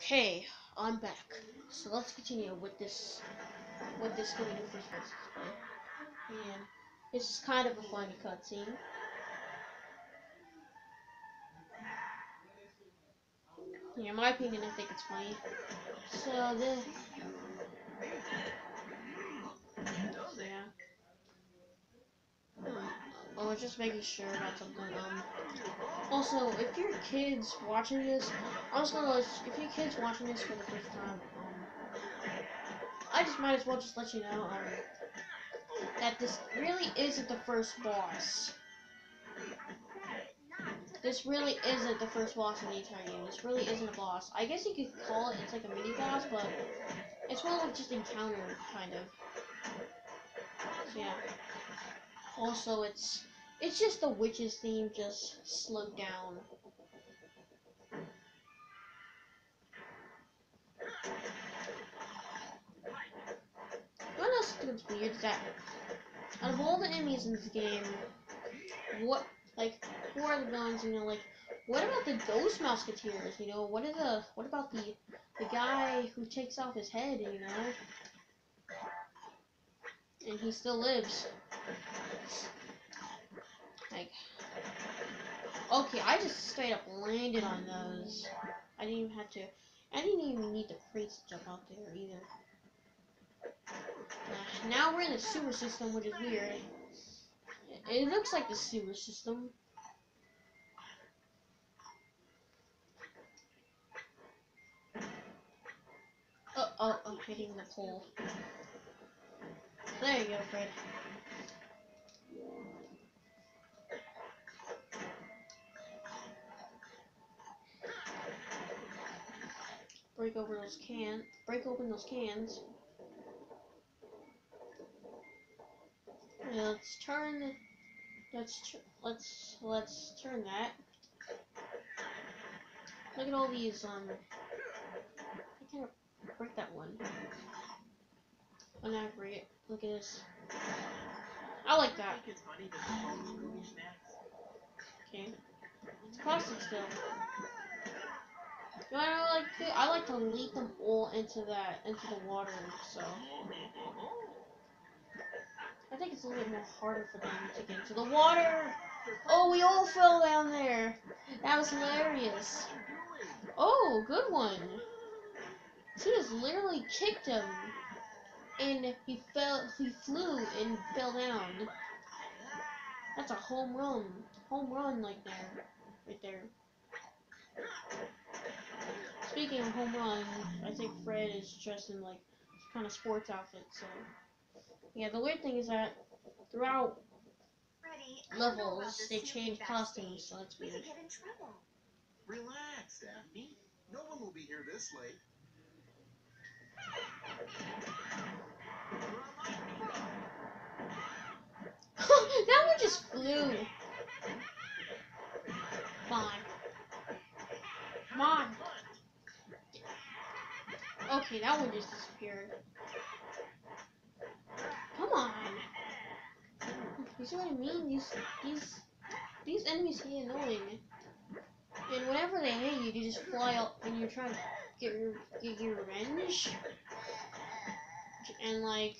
Okay, I'm back. So let's continue with this doing the first versus play. And this is kind of a funny cutscene. Yeah, in my opinion, I think it's funny. So yeah. I was just making sure about something. Also, if your kids watching this, I was gonna if your kids watching this for the first time, I just might as well just let you know, that this really isn't the first boss. This really isn't the first boss in the entire game. This really isn't a boss. I guess you could call it's like a mini boss, but it's more like just encounter, kind of. So yeah. Also, it's just the witches theme, just slowed down. What else is weird is that out of all the enemies in this game, what, like, who are the villains? You know, like, what about the Ghost Musketeers? You know, what about the guy who takes off his head? You know, and he still lives. Like, okay, I just straight up landed on those. I didn't even have to. I didn't even need the crates to jump out there either. Now we're in the sewer system, which is weird. It looks like the sewer system. Oh, I'm hitting the pole. There you go, Fred. Break open those cans. Yeah, let's turn that. Look at all these, I can't break that one. Oh, now I break it. Look at this. I like that. Okay. It's plastic still. You know, I like to leak them all into the water, so I think it's a little bit more harder for them to get into the water. Oh, we all fell down there. That was hilarious. Oh, good one. She just literally kicked him, and he flew and fell down. That's a home run like there, right there. Speaking of home run, I think Fred is dressed in like some kind of sports outfit. So yeah, the weird thing is that throughout levels they change costumes, so that's weird. Relax, Daphne. No one will be here this late. That one just flew. Come on. Come on. Okay, that one just disappeared. Come on. You see what I mean? These enemies get annoying. And whenever they hit you, they just fly up and you're trying to get your revenge. And like,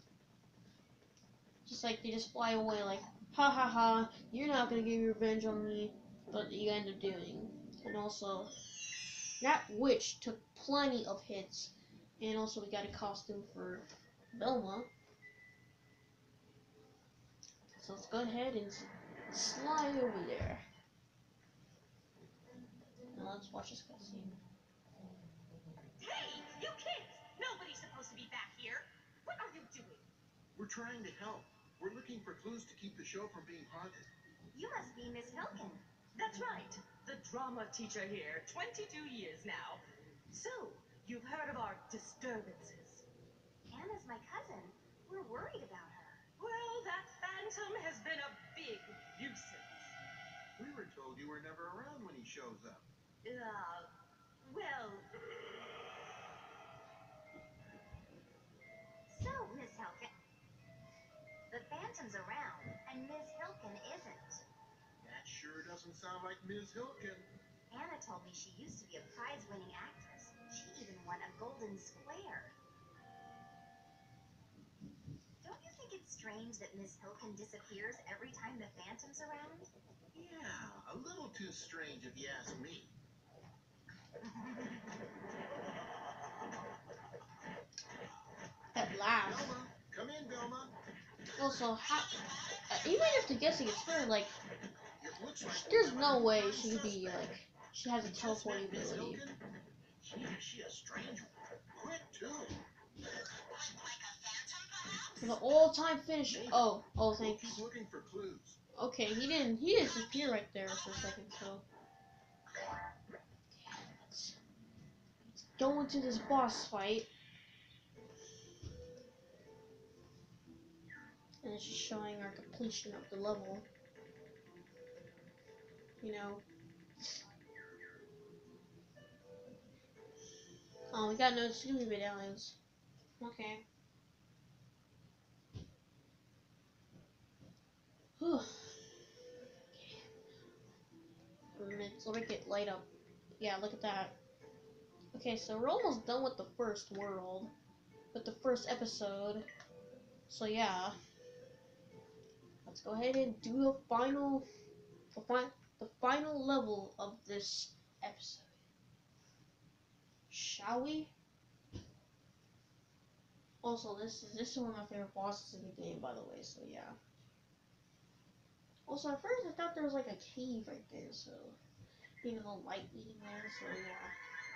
just like they just fly away like, ha ha ha, you're not gonna get your revenge on me, but you end up doing. And also, that witch took plenty of hits. And also we got a costume for Velma. So let's go ahead and slide over there. Now let's watch this cutscene. Hey, you kids! Nobody's supposed to be back here. What are you doing? We're trying to help. We're looking for clues to keep the show from being haunted. You must be Miss Hilton. That's right. The drama teacher here, 22 years now. So, you've heard of our disturbances. Anna's my cousin. We're worried about her. Well, that phantom has been a big nuisance. We were told you were never around when he shows up. Well... So, Miss Hilton, the Phantom's around, and Miss Hilton isn't. That sure doesn't sound like Ms. Hilton. Anna told me she used to be a prize-winning actress. strange that Miss Hilton disappears every time the Phantom's around? Yeah, a little too strange if you ask me. That laugh. Velma, come in, Velma. Also, how? Even if the guessing is her, like, It looks like there's no way she could be like, she has a we just teleporting met Miss ability. Hilton. Gee, is she a strange one? Quick, too. For the all-time finish. Maybe. Oh, We'll thanks. keep looking for clues. Okay, he didn't disappear right there for a second, so. Let's go into this boss fight. And it's just showing our completion of the level. You know. Oh, we got no Scooby medallions. Okay. Whew. Let's make it light up. Yeah, look at that. Okay, so we're almost done with the first world. With the first episode. So yeah. Let's go ahead and do the final level of this episode. Shall we? Also, this is one of my favorite bosses in the game, by the way, so yeah. Also, at first I thought there was like a cave right there, so maybe a little light beam there, so yeah.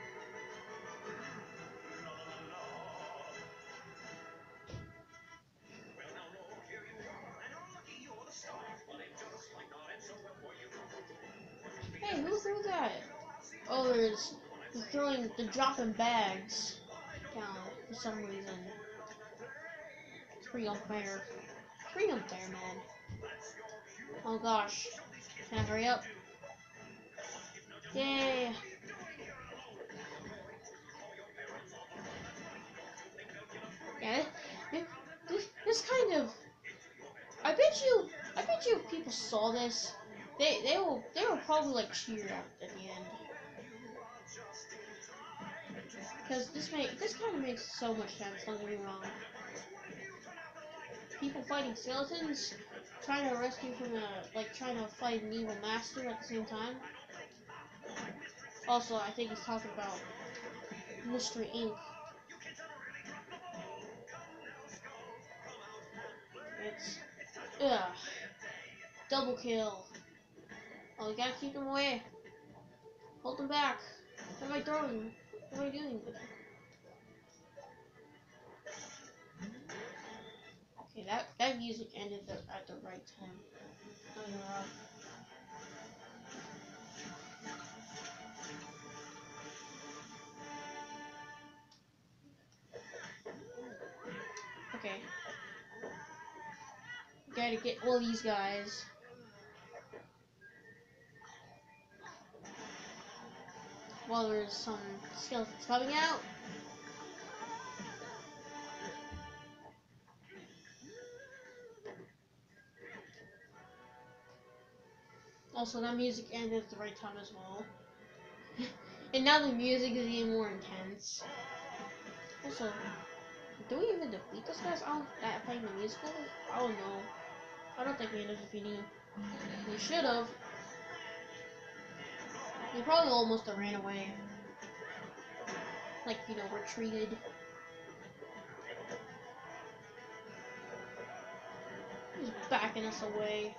Hey, who threw that? Oh, they're dropping bags down for some reason. It's pretty unfair. Pretty unfair, man. Oh gosh. Can I hurry up? Yay! Yeah, this kind of. I bet you if people saw this, they will probably like cheer at the end. Because this kind of makes so much sense. Don't get me wrong. People fighting skeletons, trying to rescue from trying to fight an evil master at the same time. Also, I think he's talking about Mystery Inc. It's double kill. Oh, we gotta keep them away. Hold them back. What am I throwing? What am I doing? Okay, that music ended at the right time. Oh, yeah. Okay. Gotta get all these guys. While there's some skeletons coming out. Also, that music ended at the right time as well. And now the music is even more intense. Also, do we even defeat this guys at playing the musical? I don't know. I don't think we ended up defeating him. We should have. He probably almost ran away. Like, you know, retreated. He's backing us away.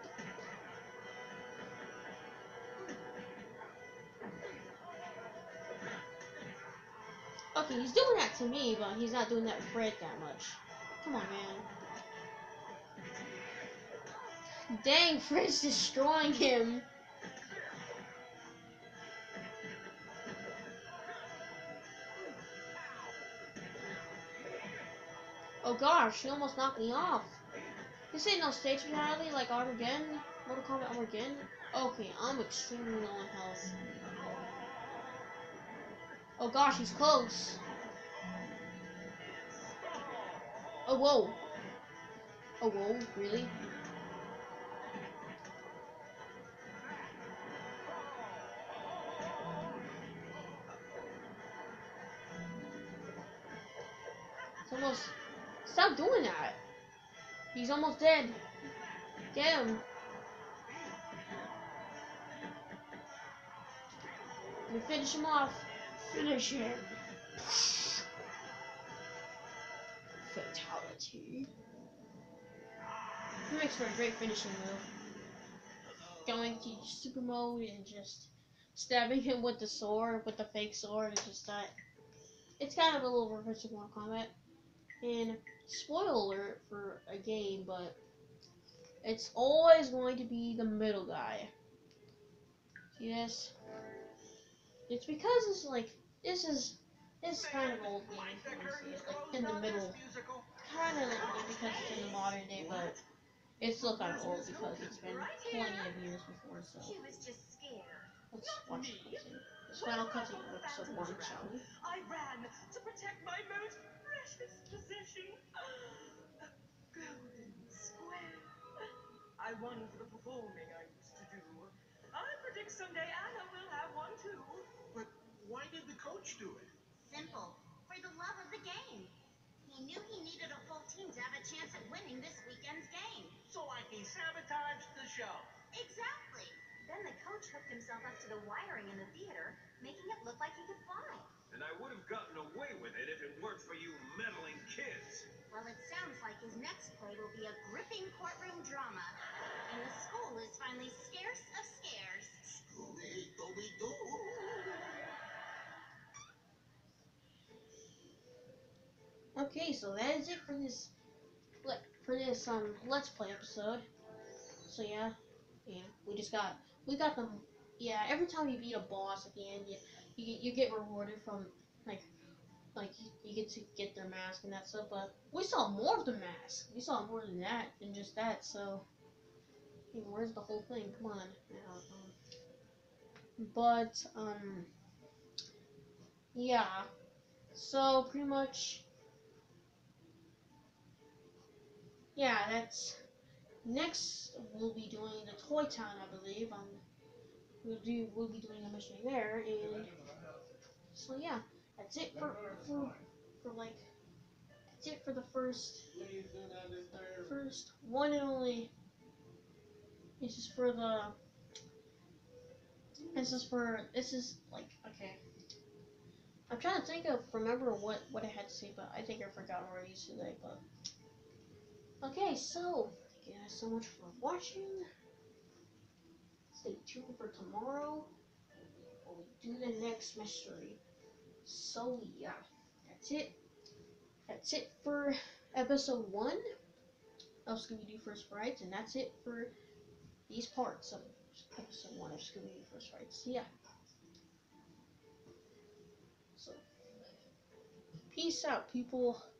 Okay, he's doing that to me, but he's not doing that to Fred that much. Come on, man. Dang, Fred's destroying him. Oh gosh, he almost knocked me off. This ain't no stage finale like Armageddon, Mortal Kombat Armageddon. Okay, I'm extremely low on health. Oh gosh, he's close. Oh whoa. Oh whoa, really? It's almost. Stop doing that. He's almost dead. Get him. We finish him off. Finish him. Fatality. It makes for a great finishing move. Going to super mode and just stabbing him with the sword, with the fake sword, and just that. It's kind of a little reverse of Mortal Kombat. And spoiler alert for a game, but it's always going to be the middle guy. See this? It's because it's like this is kind of old game if you want to see it, like in the middle. Kind of like because it's in the modern day, but it's still kind of old because it's been plenty of years before. So She was just scared. let's watch the cutscene. This final cutscene of episode 1, shall we? I ran to protect my most precious possession, a golden square. I won for the performing I used to do. I predict someday Anna will have one too. But why did the coach do it? Simple. For the love of the game. He knew he needed a full team to have a chance at winning this weekend's game. So like he sabotaged the show. Exactly. Then the coach hooked himself up to the wiring in the theater, making it look like he could fly. And I would have gotten away with it if it weren't for you meddling kids. Well, it sounds like his next play will be a gripping courtroom drama. And the school is finally scarce of scares. Scooby-Dooby-Doo. Okay, so that is it for this Let's Play episode. So yeah, we got them. Yeah, every time you beat a boss at the end, you get rewarded from like you get to get their mask and that stuff. But we saw more of the mask. We saw more than that than just that. So, I mean, where's the whole thing? Come on. Yeah. So pretty much. Yeah, that's next. We'll be doing the Toy Town, I believe. We'll be doing a mission there, and so yeah, that's it for like that's it for the first one and only. This is like okay. I'm trying to remember what I had to say, but I think I forgot already today. But okay, so thank you guys so much for watching. Stay tuned for tomorrow when we do the next mystery. So yeah, that's it. That's it for episode 1 of Scooby-Doo First Frights, and that's it for these parts of episode 1 of Scooby-Doo First Frights. Yeah. So, peace out, people.